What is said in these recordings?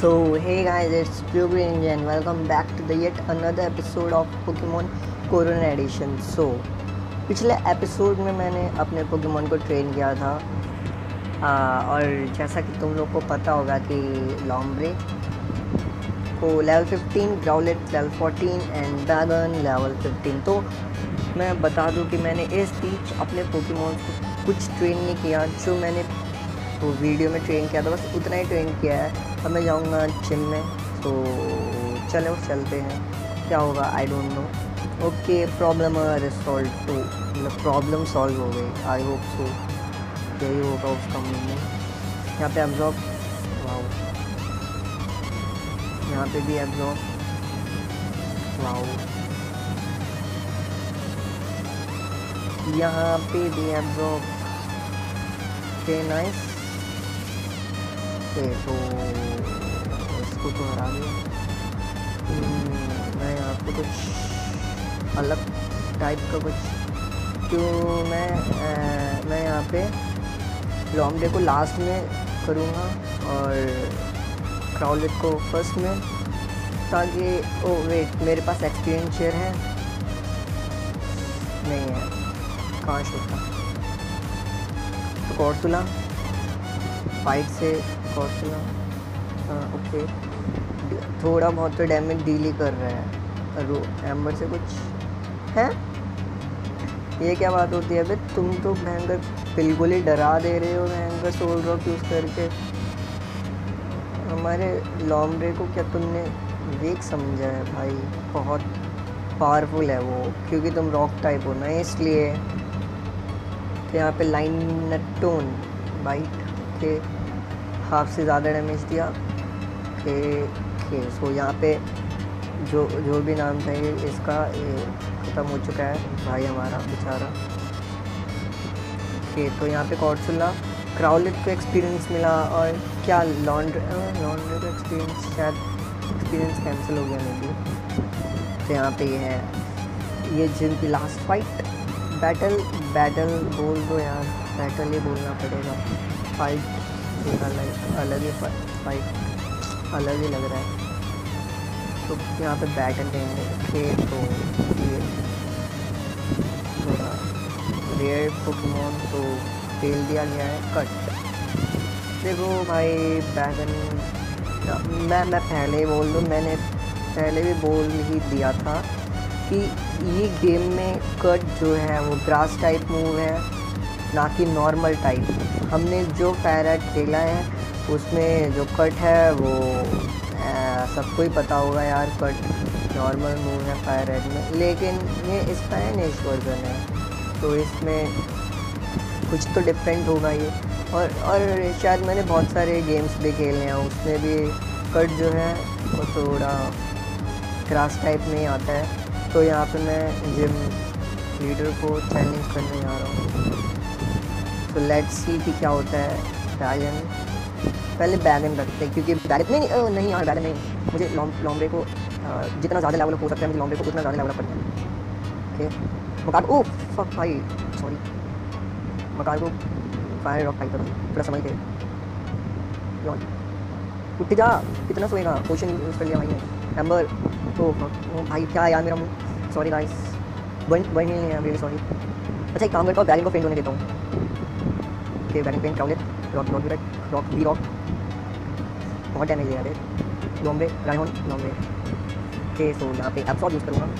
So hey guys, it's Bluegreen and welcome back to the yet another episode of Pokemon Corona Edition. So पिछले episode में मैंने अपने Pokemon को train किया था और जैसा कि तुम लोग को पता होगा कि लॉम्ब्रे को लेवल 15, ग्राउलेट लेवल 14 एंड बैगन लेवल 15। तो मैं बता दूं कि मैंने इस बीच अपने पोकेमॉन को कुछ ट्रेन नहीं किया, जो मैंने वो वीडियो में ट्रेन किया था बस उतना ही ट्रेन किया है। अब मैं जाऊँगा जिम में, तो चलो चलते हैं, क्या होगा I don't know. Okay, problem resolve, तो मतलब प्रॉब्लम सॉल्व हो गई, आई होप सो यही होगा उसका मीनिंग। यहाँ पे एब्जॉर्ब, वाओ, यहाँ पे भी एब्जॉर्ब, वाओ, यहाँ पे भी एब्जॉर्ब, ओके नाइस। ओके, तो इसको तो हरा दिया। मैं यहाँ पे कुछ अलग टाइप का कुछ क्यों मैं यहाँ पे लॉम्ब्रे को लास्ट में करूँगा और क्राउलेट को फर्स्ट में, ताकि ओ वेट, मेरे पास एक्सपीरियंस शेयर है नहीं है, कहाँ होता। तो कॉर्सुला फाइट से कॉर्सुला, ओके, थोड़ा बहुत तो डैमेज डील ही कर रहा है। एम्बर से कुछ है, ये क्या बात होती है? अबे तुम तो भयंकर बिल्कुल ही डरा दे रहे हो भयंकर सोल रॉक यूज़ करके हमारे लॉम्ब्रे को। क्या तुमने वीक समझा है भाई? बहुत पावरफुल है वो, क्योंकि तुम रॉक टाइप हो ना, इसलिए। तो यहाँ पे लाइनटोन बाइट के हाफ से ज़्यादा डैमेज दिया। ओके, सो यहाँ पे जो भी नाम था ये इसका, ये ख़त्म हो चुका है भाई हमारा बेचारा। ओके, तो यहाँ पे कॉर्सुला क्राउलेट को एक्सपीरियंस मिला, और क्या लॉन्ड्रे को एक्सपीरियंस, शायद एक्सपीरियंस कैंसिल हो गया मे बी। तो यहाँ पे ये है, ये जिम की लास्ट फाइट, बैटल बोल दो यार, बैटल ही बोलना पड़ेगा। फाइट अलग ही फाइट अलग ही लग रहा है, तो यहाँ पे बैटल देंगे। ओके, तो ये थोड़ा रेयर पोकेमॉन तो फेल दिया गया है, कट। देखो भाई बैगन, मैं पहले ही बोल दूँ, मैंने पहले भी बोल ही दिया था कि ये गेम में कट जो है वो ग्रास टाइप मूव है, ना कि नॉर्मल टाइप। हमने जो पैरेट खेला है उसमें जो कट है वो सबको ही पता होगा यार, कट नॉर्मल मूव है पैरेट में, लेकिन ये स्पेनिश वर्जन है तो इसमें कुछ तो डिफरेंट होगा ये। और शायद मैंने बहुत सारे गेम्स भी खेले हैं, उसमें भी कट जो है वो थोड़ा ग्रास टाइप में ही आता है। तो यहाँ पे मैं जिम लीडर को चैलेंज करने जा रहा हूँ, तो लेट्स सी कि क्या होता है। बैगन, पहले बैगन रखते हैं, क्योंकि बैगन नहीं यार, बैगन नहीं, मुझे लॉम्ब्रे को जितना ज़्यादा लेवल हो सकता है मुझे लॉम्ब्रे को उतना ज़्यादा लेवल करना है। ओके, मकार, ओ फक भाई, सॉरी, मकार को फायर रॉक टाइप थोड़ा समझ के उठ जा, कितना सोएगा, पोशन यूज़ कर लिया भाई ने। एम्बर, तो भाई क्या यार मेरा मुँह, सॉरी गाइस, बन ही नहीं है, रियली सॉरी। अच्छा एक काम करता हूँ, बैगन को फेंट होने देता हूँ। ओके, बैगन पेंट, क्राउलेट, रॉक बी रॉक, बहुत डैमेज है यार। लॉम्ब्रे, राइनोन, लॉम्ब्रे। ओके, सो यहाँ पे एब्सॉर्ब यूज़ करूँगा।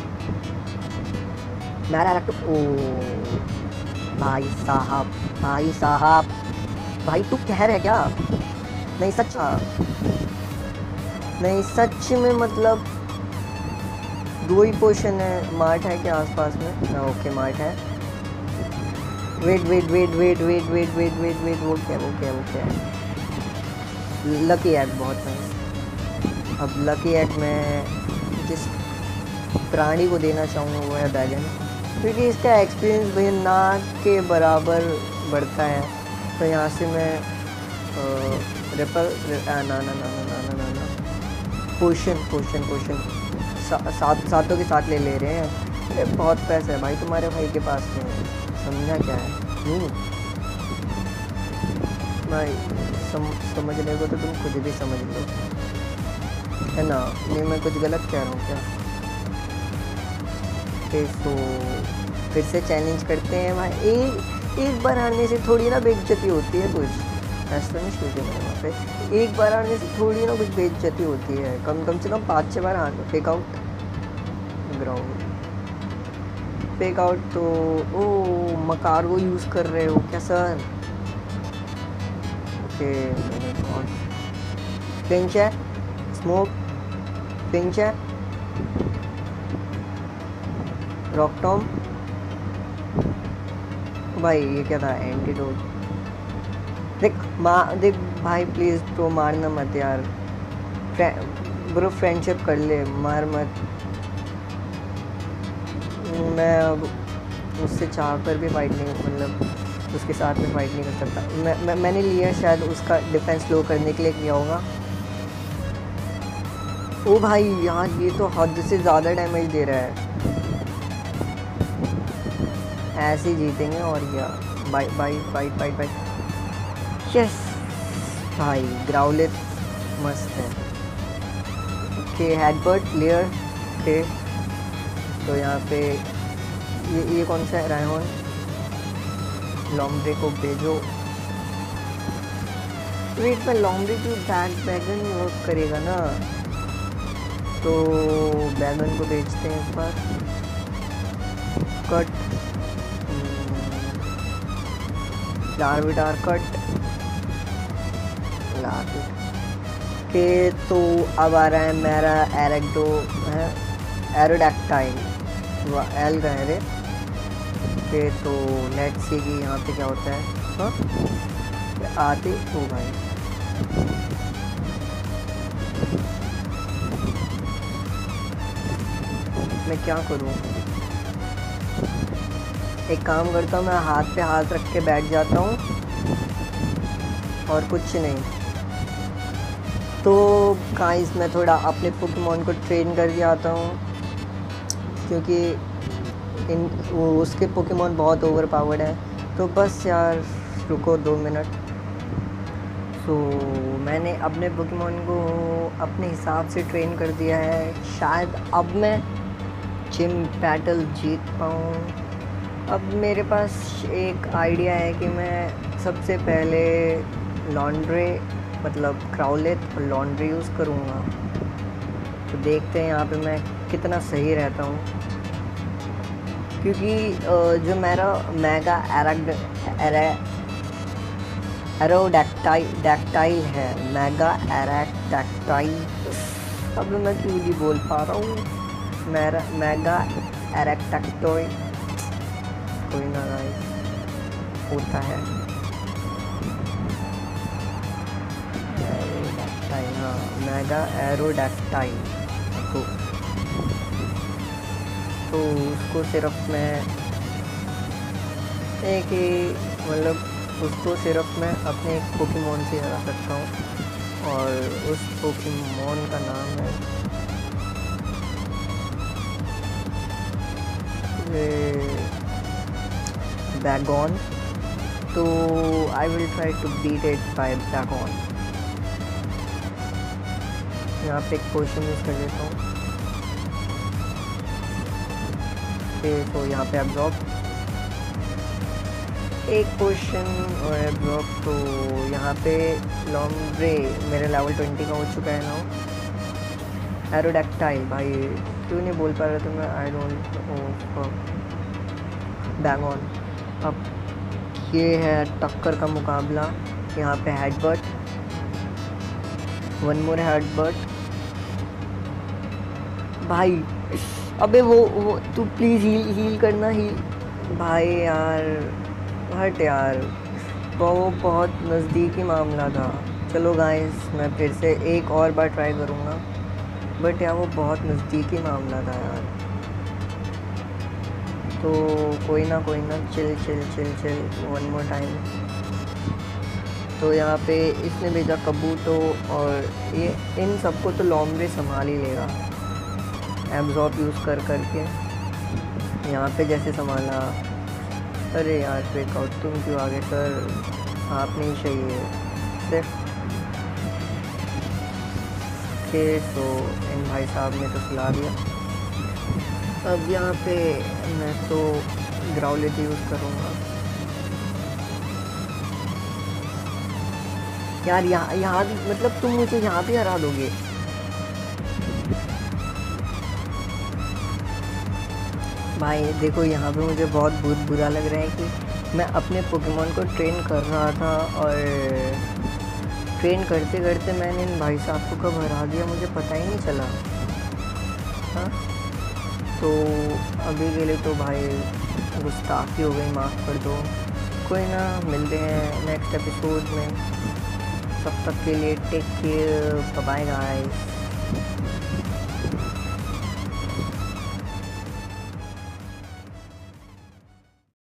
मेरा रख, ओ भाई साहब, भाई तू कह रहे क्या? नहीं सच में, मतलब दो ही पोशन है, मार्ट है क्या आसपास में? ओके, मार्ट है। वेट, वो क्या लकी एग, बहुत है। अब लकी एग में जिस प्राणी को देना चाहूँगा वो है बैगन, क्योंकि इसका एक्सपीरियंस भाई ना के बराबर बढ़ता है। तो यहाँ से मैं ना पोशन सातों के साथ ले रहे हैं। अरे बहुत पैसा है भाई तुम्हारे भाई के पास में, समझा क्या है? भाई समझने को तो तुम खुद भी समझ लो। है ना? ये मैं कुछ गलत कह रहा हूँ क्या? तो फिर से चैलेंज करते हैं भाई। एक बार हारने से थोड़ी ना बेइज्जती होती है कुछ। ऐसा नहीं सोचे मैंने वहाँ पे, एक बार हारने से थोड़ी ना कुछ बेइज्जती होती है। कम से कम 5-6 बार हार। Fake out ground, fake out. तो ओ मकारो यूज़ कर रहे हो क्या सर? ओके, पिंच है, स्मोक, पिंच है, रॉक टॉम। भाई ये क्या था? एंटीडोट। देख भाई प्लीज़ तो मारना मत यार। ब्रो फ्रेंडशिप कर ले, मार मत। मैं अब उससे चाह कर भी फाइट नहीं, मतलब उसके साथ में फाइट नहीं कर सकता। मैंने लिया शायद उसका डिफेंस लो करने के लिए किया होगा। ओ भाई यार ये तो हद से ज़्यादा डैमेज दे रहा है। ऐसे ही जीतेंगे और क्या। Bye bye bye bye bye. Yes भाई, ग्राउलेट मस्त है। Okay, headbutt clear. ओके, तो यहाँ पे ये कौन सा है? रायहॉन। लॉम्ब्रे को भेजो। वेट में लॉम्ब्रे की बैगन वर्क करेगा ना, तो बैगन को भेजते हैं इस बार। कट, लार्विटार कट, लार्विट के। तो अब आ रहा है मेरा एरेक्टो है, एरोडैक्टाइल। एल का है रे के। तो लेट्स सी कि यहाँ पे क्या होता है। हाँ आते तो भाई मैं क्या करूँ? एक काम करता हूँ, मैं हाथ पे हाथ रख के बैठ जाता हूँ और कुछ नहीं। तो गाइस मैं थोड़ा अपने पोकेमॉन को ट्रेन करके आता हूँ, क्योंकि उसके पोकेमॉन बहुत ओवर पावर्ड है। तो बस यार रुको 2 मिनट। तो मैंने अपने पोकेमॉन को अपने हिसाब से ट्रेन कर दिया है। शायद अब मैं जिम बैटल जीत पाऊँ। अब मेरे पास एक आइडिया है कि मैं सबसे पहले लॉन्ड्रे, मतलब क्राउलेट और लॉन्ड्रे यूज़ करूँगा। तो देखते हैं यहाँ पे मैं कितना सही रहता हूँ, क्योंकि जो मेरा मेगा एरोडैक्टाइल है, मेगा एरोडैक्टाइल। अब मैं क्यों नहीं बोल पा रहा हूँ। मेरा मेगा एरोडैक्टाइल कोई ना गाइस होता है। एरोडैक्टाइल, हाँ मेगा एरोडैक्टाइल। तो उसको सिर्फ मैं एक ही, मतलब उसको सिर्फ मैं अपने एक पोकेमॉन से हरा सकता हूँ, और उस पोकेमॉन का नाम है बैगॉन। तो I will try to beat it by Bagon. यहाँ पे एक पोशन यूज़ कर लेता हूँ। तो यहाँ पे एब्जॉर्ब एक पोशन और एब्जॉर्ब। तो यहाँ पे लॉम्ब्रे मेरे लेवल 20 का हो चुका है ना। एरोडैक्टाइल भाई क्यों नहीं बोल पा रहा था मैं, आई डोंट नो। बैगॉन। अब ये है टक्कर का मुकाबला। यहाँ पे हेडबट, वन मोर हेडबट। भाई अबे वो तू प्लीज़ हील करना, हील भाई यार, हट यार, वो बहुत नज़दीकी मामला था। चलो गाइस मैं फिर से एक और बार ट्राई करूँगा, बट यार वो बहुत नज़दीकी मामला था यार। तो कोई ना चिल वन मोर टाइम। तो यहाँ पे इसने भेजा कबूतो, और ये इन सबको तो लॉम्ब्रे संभाल ही लेगा एब्जॉर्ब यूज़ करके। यहाँ पे जैसे संभाला। अरे यार फेक आउट, तुम क्यों आ गए सर? आप नहीं चाहिए सिर्फ। ओके, सो इन भाई साहब ने तो सुला दिया। अब यहाँ पे मैं तो ग्राउलेट यूज़ करूँगा। यार यहाँ भी मतलब तुम मुझे यहाँ भी हरा दोगे। भाई देखो यहाँ पे मुझे बहुत बुरा लग रहा है कि मैं अपने पोकेमॉन को ट्रेन कर रहा था और ट्रेन करते करते मैंने इन भाई साहब को कब हरा दिया मुझे पता ही नहीं चला। हाँ, तो अभी के लिए तो भाई गुस्ताखी हो गई, माफ़ कर दो। कोई ना, मिलते हैं नेक्स्ट एपिसोड में। तब तक के लिए टेक केयर, बाय गाइस।